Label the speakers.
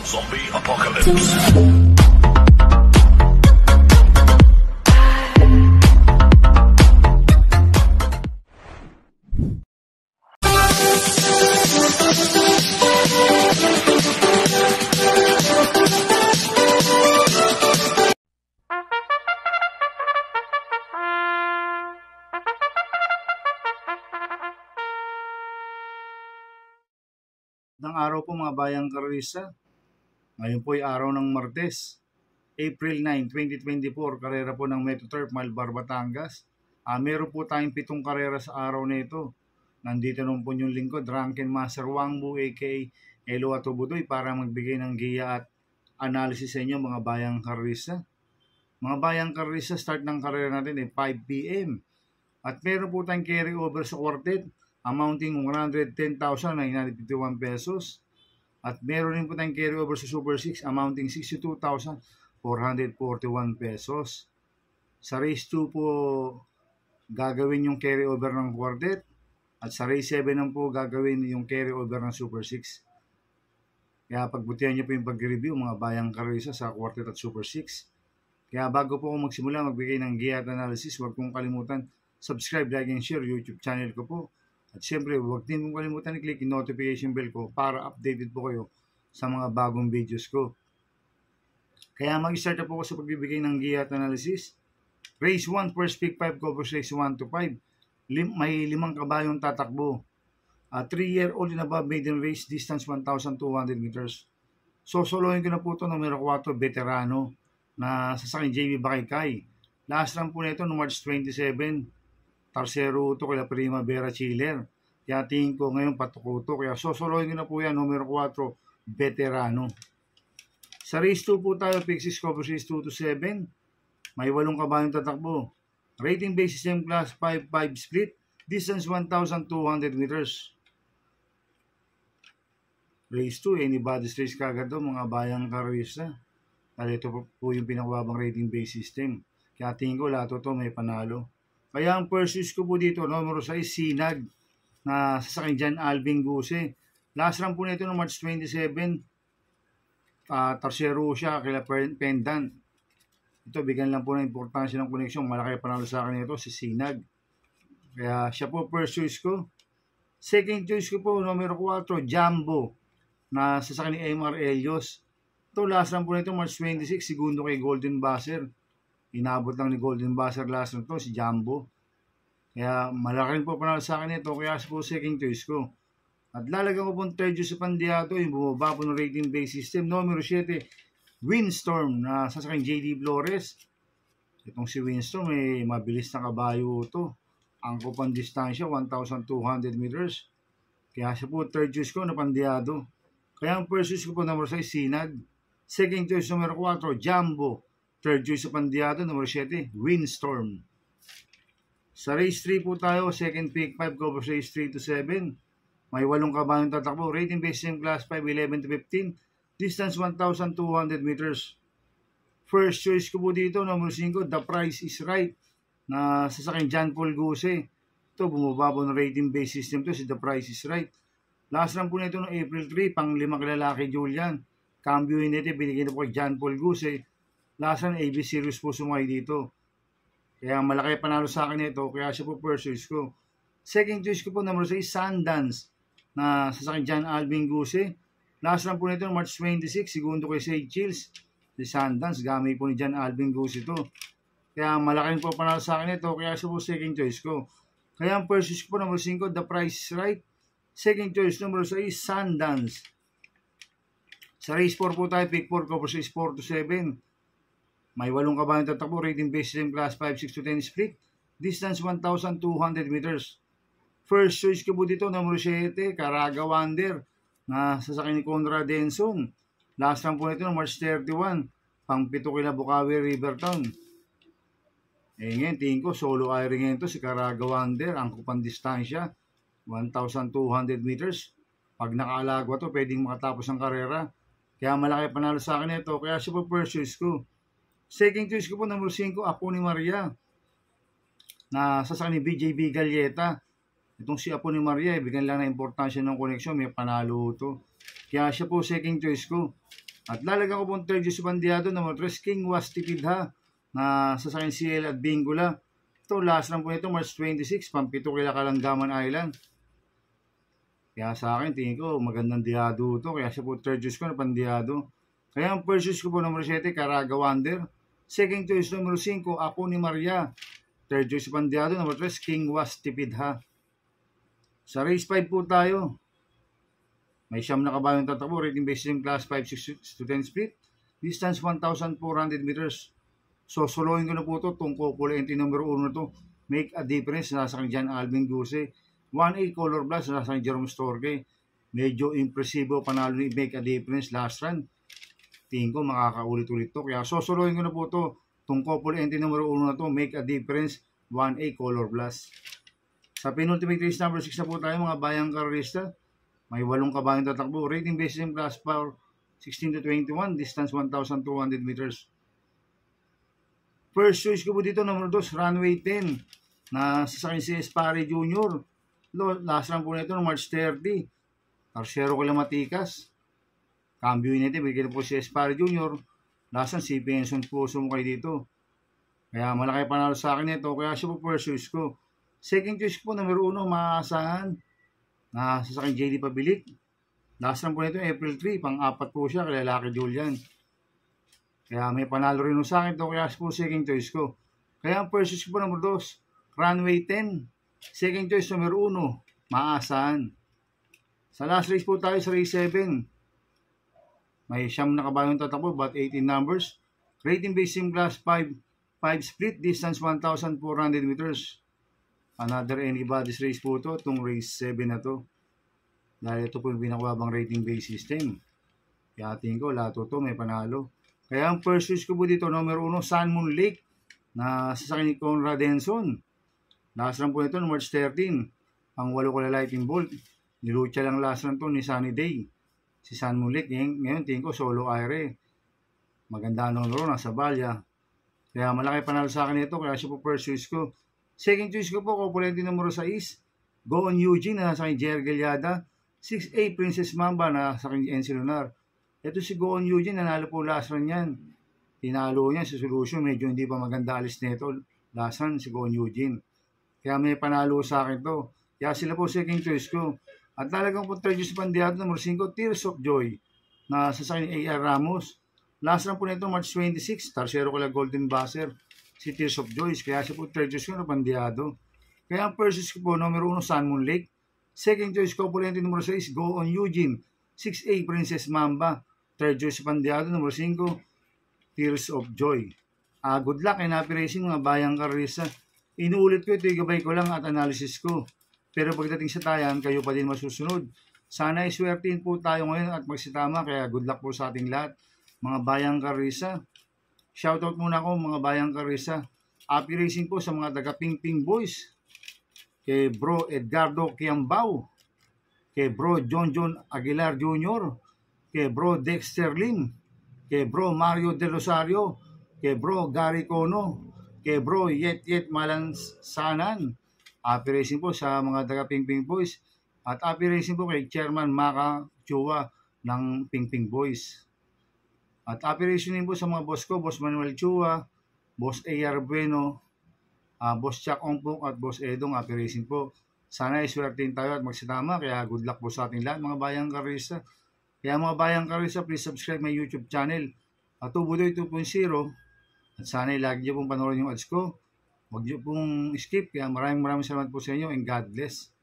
Speaker 1: Zombie Apocalypse.
Speaker 2: Ng araw po mga bayang karerista. Ngayon po ay araw ng Martes, April 9, 2024, karera po ng Metroturf Malbar, Batangas. Meron po tayong 7 karera sa araw na ito. Nandito naman po yung lingkod, Drunken Master Wangbu aka Elo Atubudoy para magbigay ng giya at analysis sa inyo mga bayang karerista. Mga bayang karerista, start ng karera natin ay 5 PM. At meron po tayong carry over sa quartet amounting 110,951 pesos. At meron rin po tayong carry over sa Super 6 amounting 62,441 pesos. Sa race 2 po gagawin yung carry over ng quartet. At sa race 7 naman po gagawin yung carry over ng Super 6. Kaya pagbutihan niyo po yung pag-review mga bayang karerista sa quartet at Super 6. Kaya bago po ako magsimula magbigay ng giya at analysis, huwag kong kalimutan subscribe, like, and share YouTube channel ko po. At syempre, huwag din mong kalimutan i-click yung notification bell ko para updated po kayo sa mga bagong videos ko. Kaya mag-start na po ako sa pagbibigay ng giya at analysis. Race 1, first pick 5 covers race 1 to 5. May 5 kabayong tatakbo. 3-year-old and above maiden race, distance 1,200 meters. Solohin ko na po ito, numero 4, veterano, na sasakyan JB Bakaykay. Last run po na ito, no March 27. Tarsero ito kaya Primavera Chiller. Kaya tingin ko ngayon patukuto. Kaya sosolohin ko na po yan. Numero 4, veterano. Sa race 2 po tayo. Pick 6 cover race 2 to 7. May 8 kabayong tatakbo. Rating basis M class 5-5 split. Distance 1,200 meters. Race 2. Anybody's race kagad daw mga bayang karerista. Dahil ito po yung pinakababang rating base system. Kaya tingin ko lahat ito may panalo. Kaya ang first use ko po dito, numero 6, Sinag, na sasakyan dyan, Alvin Guse. Last run po nito no March 27, tarsero siya, kila Pendant. Ito, bigyan lang po ng importansya ng koneksyon. Malaki panalo sa akin ito, si Sinag. Kaya siya po first choice ko. Second choice ko po, numero 4, Jumbo, na sasakyan ni MR Elios. Ito, last run po nito, March 26, segundo kay Golden Buzzer. Inabot lang ni Golden Buzzer last run to, si Jumbo. Kaya malaki po panalo sa akin ito, kaya po second choice ko. At lalagyan ko po third choice sa Pandiato, yung bumaba po ng rating base system. Numero 7, Windstorm, na sasakyan JD Flores. Itong si Windstorm, mabilis na kabayo ito. Ang kupang distansya, 1,200 meters. Kaya siya po third choice ko na Pandiado. Kaya ang first choice ko po, numero 6, Sinag. Second choice, numero 4, Jumbo. Third choice sa Pandiado, numero 7, Windstorm. Sa race 3 po tayo, second pick 5 cover race 3 to 7. May 8 kabayong tatakbo. Rating base M class 5, 11 to 15. Distance 1,200 meters. First choice ko po dito, numero 5, The Price is Right, na sasakyan John Paul Guse. Ito, bumaba po ng rating base system to si The Price is Right. Last run po nito noong April 3, pang 5 kalalaki Julian. Cambio nito, binigyan na po kay John Paul Guse. Last run, AB Series po sumay dito. Kaya malaki panalo sa akin ito, kaya siya po first choice ko. Second choice ko po, number 6, Sundance, na sasakyan John Alvin Guse. Last run po nito, March 26, segundo kay Say Chills. Si Sundance, gamit po ni John Alvin Guse ito. Kaya malaki po panalo sa akin ito, kaya siya po second choice ko. Kaya ang first choice ko po, number 5, The Price is Right. Second choice, number 6, Sundance. Sa race 4 po tayo, pick 4 cover race 4 to 7. May 8 kabayong tatakbo, rating base system class 5, 6 to 10 split. Distance 1,200 meters. First choice ko po dito, numero 7, Caraga Wonder, na sasakyan ni Conrad Denson. Last run po nito, March 31, pang 7 kila Bukawi Rivertown. Ngayon, tingin ko, solo airing ito si Caraga Wonder. Ang kupang distansya, 1,200 meters. Pag nakaalagwa to, pwedeng makatapos ang karera. Kaya malaki panalo sa akin ito, kaya siya po first choice ko. Second choice ko po, number 5, Apo ni Maria, na sasakyan ni BJB Galleta. Itong si Apo ni Maria, bigyan lang na importansya ng koneksyon, may panalo ito. Kaya siya po second choice ko. At lalagyan ko po ng Tergius Bandiado na Montres King was tipidha na sasakyan CL at Bingula. Ito, last run po nito, March 26, Pampito kila Kalanggaman Island. Kaya sa akin, tingin ko, magandang diado ito. Kaya siya po Tergius ko na Bandiado. Kaya ang first choice ko po, number 7, Caraga Wonder. Second choice, number 5, Apo ni Maria. Third choice, Bandiado. Number 3, King was tipidha. Sa race 5 po tayo. May siyam na kabayong tatakbo, rating based in class 5, 6 to 10 split. Distance 1,400 meters. So, soloin ko na po ito. Tungko po entry number 1 na ito. Make a difference. Nasa kang Jan Alvin Guse. 1A Color Blast. Nasa kang Jerome Storge. Medyo impresibo. Panalo ni Make a Difference last run. Tingin ko makakaulit-ulit to. Kaya soloin ko na po ito. Tungko po entry number 1 na ito. Make a Difference. 1A Color Blast. Sa penultimate race number 6 na po tayo mga bayang karerista. May 8 kabayong tatakbo. Rating based in class power 16 to 21. Distance 1,200 meters. First choice ko po dito, number 2, Runway 10. Na sasakyan si Espare Jr. Last run po nito no March 30. Tarsero ko lang Matikas. Cambio natin. Bigyan po si Espare Jr. Last run si Benson po sumukay dito. Kaya malaki panalo sa akin ito. Kaya siya po first choice ko. Second choice ko po, number 1, maaasahan. Na sasakyan JD Pabilik. Last run po nito, April 3. Pang-apat po siya, kay Lalaki Julian. Kaya may panalo rin sa akin ito. Kaya po second choice ko. Kaya ang first choice ko po, number 2, Runway 10. Second choice, number 1, maaasahan. Sa last race po tayo sa race 7. May siyam na kabayong tatakbo, but 18 numbers. Rating based in class 5 split. Distance 1,400 meters. Another anybody's race po ito, itong race 7 na to. Dahil ito po yung pinakababang rating based system. Kaya tingin ko, lahat ito may panalo. Kaya ang first choice ko po dito, number 1, Sun Moon Lake, na sasakyan ni Conrad Henson. Last run po ito, March 13. Ang 8 ko lighting bolt. Nilucha lang last run to ni Sunny Day. Si Sun Moon Lake, ngayon tingin ko, solo aire. Maganda numero, nasa balya. Kaya malaki panalo sa akin ito, kaya siya po first choice ko. Second choice ko po, Kopulente numero 6, Go on Eugene na sa akin Jer Galiada. 6A Princess Mamba na sa akin NC Lunar. Ito si Go on Eugene, nanalo po last run yan. Tinalo niya sa solution, medyo hindi pa maganda alis nito. Last run si Go on Eugene. Kaya may panalo sa akin to. Kaya sila po second choice ko. At talagang po Tergius Bandiado numero 5, Tears of Joy na sa akin AR Ramos. Last run po nito March 26, tarsero ko lang Golden Buzzer. Si Tears of Joy, kaya siya po third choice ko na Bandiado. Kaya ang first choice ko po, numero 1, Sun Moon Lake. Second choice ko po, numero 6, Go on Eugene. 6A, Princess Mamba. Third choice, Bandiado. Numero 5, Tears of Joy. Good luck and happy racing mga bayang karerista. Inuulit ko ito, igabay ko lang at analysis ko. Pero pagdating sa tayan, kayo pa din masusunod. Sana iswertein po tayo ngayon at magsitama. Kaya good luck po sa ating lahat. Mga bayang karerista. Shoutout muna ako mga bayang karerista. Happy racing po sa mga taga Ping Ping Boys. Kay Bro Edgardo Kiambao. Kay Bro John Aguilar Jr. Kay Bro Dexter Lim. Kay Bro Mario De Rosario. Kay Bro Gary Cono. Kay Bro Yet Malansanan. Happy racing po sa mga taga Ping Ping Boys. At happy racing po kay Chairman Maka Chua ng Ping Ping Boys. At happy racing din po sa mga boss ko, Boss Manuel Chua, Boss A.R. Bueno, Boss Chuck Ongpong at Boss Edong. Happy racing po. Sana iswertein tayo at magsitama. Kaya good luck po sa ating lahat mga bayang karerista. Kaya mga bayang karerista, please subscribe my YouTube channel. At Tubudoy 2.0. At sana lagi niyo pong panoorin yung ads ko. Huwag niyo pong skip. Kaya maraming salamat po sa inyo and God bless.